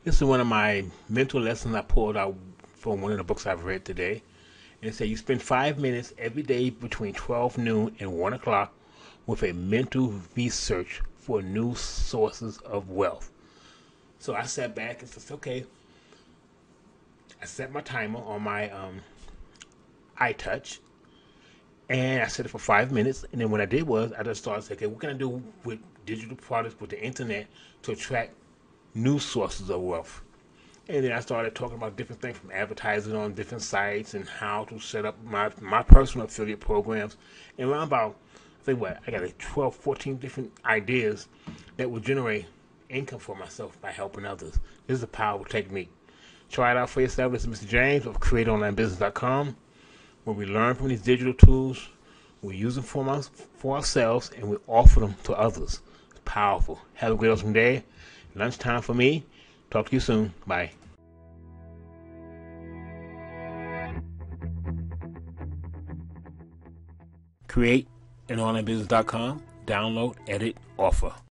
This is one of my mental lessons I pulled out from one of the books I've read today. And it said you spend 5 minutes every day between 12 noon and 1 o'clock with a mental research for new sources of wealth. So I sat back and said, okay, I set my timer on my iTouch and I set it for 5 minutes. And then what I did was I just started saying, okay, what can I do with digital products, with the internet to attract new sources of wealth? And then I started talking about different things from advertising on different sites and how to set up my personal affiliate programs. And around about, I think what, I got like 12, 14 different ideas that will generate income for myself by helping others. This is a powerful technique. Try it out for yourself. This is Mr. James of CreateOnlineBusiness.com, where we learn from these digital tools, we use them for ourselves, and we offer them to others. It's powerful. Have a great awesome day. Lunchtime for me. Talk to you soon. Bye. Create and onlinebusiness.com. Download, edit, offer.